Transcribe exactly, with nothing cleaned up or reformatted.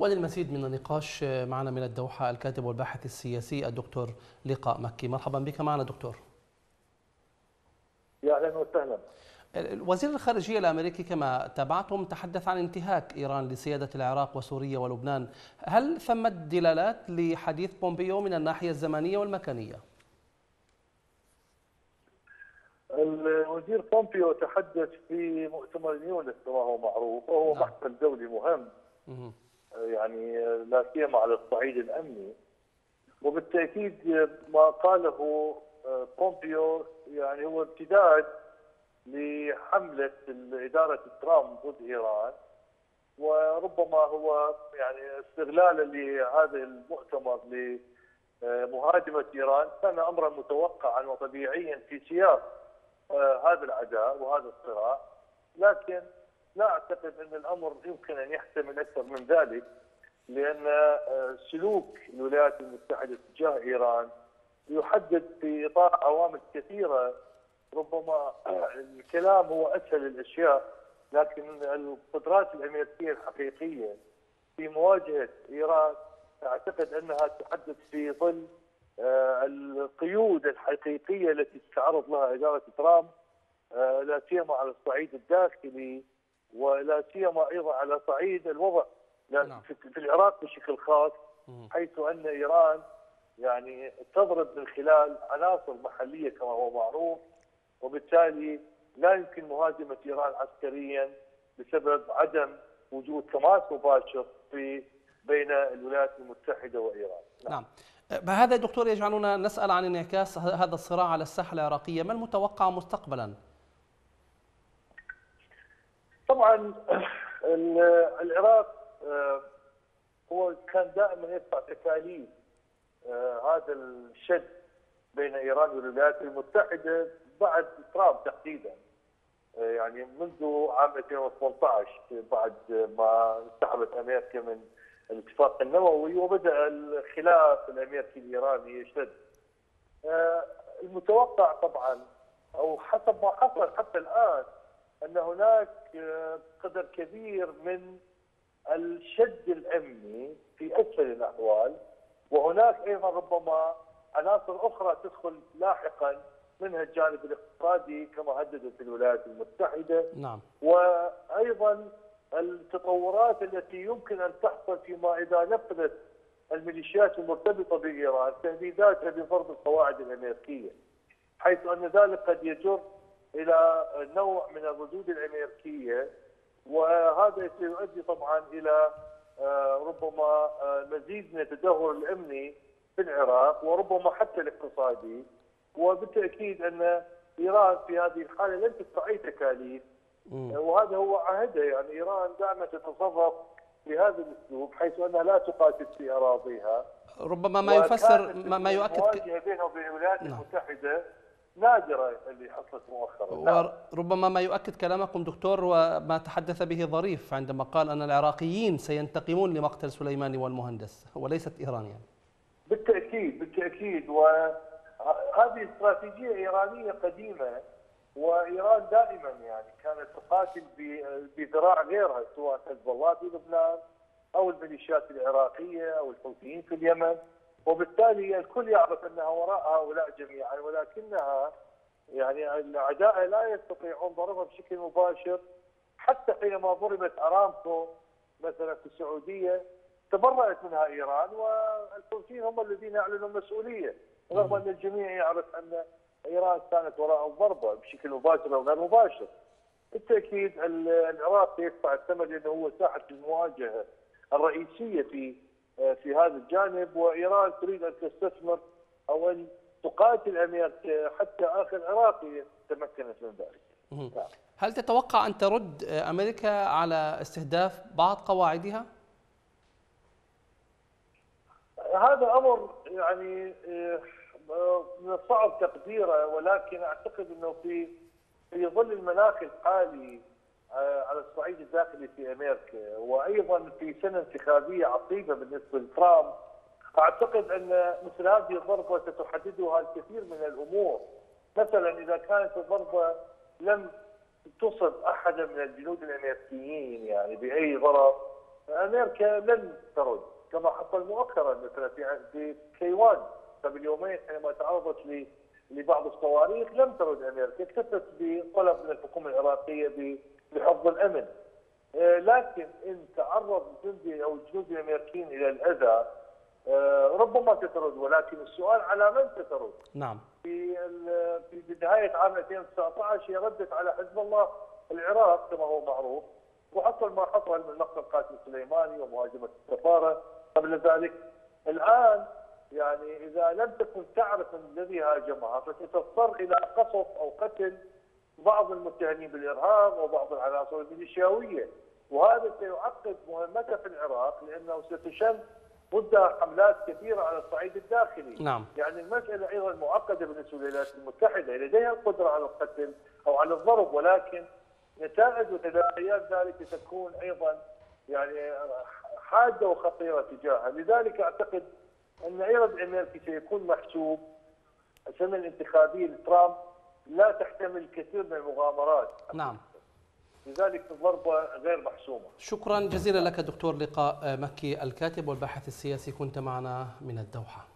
وللمزيد من النقاش معنا من الدوحة الكاتب والباحث السياسي الدكتور لقاء مكي. مرحبا بك معنا دكتور. يا اهلا وسهلا. وزير الخارجية الأمريكي كما تابعتم تحدث عن انتهاك إيران لسيادة العراق وسوريا ولبنان. هل ثمة دلالات لحديث بومبيو من الناحية الزمنية والمكانية؟ الوزير بومبيو تحدث في مؤتمر نيونس كما هو معروف، وهو نعم. محفل دولي مهم مه. يعني لا سيما على الصعيد الامني، وبالتاكيد ما قاله بومبيو يعني هو امتداد لحمله اداره ترامب ضد ايران، وربما هو يعني استغلالا لهذا المؤتمر لمهاجمه ايران كان امرا متوقعا وطبيعيا في سياق هذا العداء وهذا الصراع، لكن لا اعتقد ان الامر يمكن ان يحتمل اكثر من ذلك، لان سلوك الولايات المتحده تجاه ايران يحدد في اطار عوامل كثيره. ربما الكلام هو اسهل الاشياء، لكن القدرات الامريكيه الحقيقيه في مواجهه ايران اعتقد انها تحدد في ظل القيود الحقيقيه التي تتعرض لها اداره ترامب، لا سيما على الصعيد الداخلي ولا سيما ايضا على صعيد الوضع في العراق بشكل خاص، حيث ان ايران يعني تضرب من خلال عناصر محليه كما هو معروف، وبالتالي لا يمكن مهاجمه ايران عسكريا بسبب عدم وجود تماس مباشر في بين الولايات المتحده وايران. نعم. هذا دكتور يجعلنا نسأل عن انعكاس هذا الصراع على الساحة العراقية، ما المتوقع مستقبلا؟ طبعا العراق هو كان دائما يدفع تكاليف هذا الشد بين ايران والولايات المتحده بعد ترامب تحديدا، يعني منذ عام ألفين وثمانية عشر بعد ما انسحبت امريكا من الاتفاق النووي وبدأ الخلاف الامريكي الايراني يشتد. المتوقع طبعا او حسب ما حصل حتى الان ان هناك قدر كبير من الشد الامني في اسفل الاحوال، وهناك ايضا ربما عناصر اخرى تدخل لاحقا منها الجانب الاقتصادي كما هددت الولايات المتحده. نعم. وايضا التطورات التي يمكن ان تحصل فيما اذا نفذت الميليشيات المرتبطه بايران تهديداتها بضرب القواعد الامريكيه، حيث ان ذلك قد يجر الى نوع من الردود الامريكيه، وهذا سيؤدي طبعا الى ربما مزيد من التدهور الامني في العراق وربما حتى الاقتصادي. وبالتاكيد ان ايران في هذه الحاله لن تدفع اي تكاليف، وهذا هو عهدها، يعني ايران دائما تتصرف بهذا الاسلوب حيث انها لا تقاتل في اراضيها. ربما ما يفسر ما يؤكد المواجهه بينها وبين الولايات المتحده نادره اللي حصلت مؤخرا. وربما ما يؤكد كلامكم دكتور وما تحدث به ظريف عندما قال ان العراقيين سينتقمون لمقتل سليماني والمهندس وليست ايران يعني. بالتاكيد بالتاكيد، وهذه استراتيجيه ايرانيه قديمه، وايران دائما يعني كانت تقاتل بذراع غيرها سواء حزب الله في لبنان او الميليشيات العراقيه او الحوثيين في اليمن، وبالتالي الكل يعرف انها وراء هؤلاء جميعا، ولكنها يعني الاعداء لا يستطيعون ضربها بشكل مباشر. حتى حينما ضربت ارامكو مثلا في السعوديه تبرأت منها ايران، والحوثيين هم الذين اعلنوا المسؤوليه، رغم ان الجميع يعرف ان ايران كانت وراء الضربه بشكل مباشر او غير مباشر. بالتاكيد العراق يدفع الثمن لانه هو ساحه المواجهه الرئيسيه في في هذا الجانب، وايران تريد ان تستثمر او ان تقاتل امريكا حتى اخر عراقي تمكنت من ذلك. هل تتوقع ان ترد امريكا على استهداف بعض قواعدها؟ هذا امر يعني من الصعب تقديره، ولكن اعتقد انه في في ظل المناخ الحالي على الصعيد الداخلي في امريكا، وايضا في سنه انتخابيه عصيبه بالنسبه لترامب، اعتقد ان مثل هذه الضربه ستحددها الكثير من الامور. مثلا اذا كانت الضربه لم تصب احدا من الجنود الامريكيين يعني باي ضرر، امريكا لن ترد كما حصل مؤخرا مثلا في في تايوان قبل يومين حينما تعرضت ل لبعض الصواريخ لم ترد امريكا، اكتفت بطلب من الحكومه العراقيه بحفظ الامن. لكن ان تعرض جندي او الجنود الامريكيين الى الاذى ربما تترد، ولكن السؤال على من تترد؟ نعم. في في بدايه عام ألفين وتسعة عشر هي ردت على حزب الله العراق كما هو معروف، وحصل ما حصل من مقتل قاسم سليماني ومهاجمه السفاره قبل ذلك. الان يعني اذا لم تكن تعرف الذي هاجمها فستضطر الى قصف او قتل بعض المتهمين بالارهاب وبعض العناصر الميليشياويه، وهذا سيعقد مهمتها في العراق لانه ستشن مدة حملات كثيرة على الصعيد الداخلي. نعم. يعني المسألة أيضا معقدة بالنسبة للولايات المتحدة، لديها القدرة على القتل أو على الضرب، ولكن نتائج وتداعيات ذلك ستكون أيضا يعني حادة وخطيرة تجاهها. لذلك أعتقد أن أيضا الأمريكي سيكون محسوب. السنة الانتخابية لترامب لا تحتمل الكثير من المغامرات. نعم. لذلك الضربة غير محسومة. شكرا جزيلا لك دكتور لقاء مكي الكاتب والباحث السياسي، كنت معنا من الدوحة.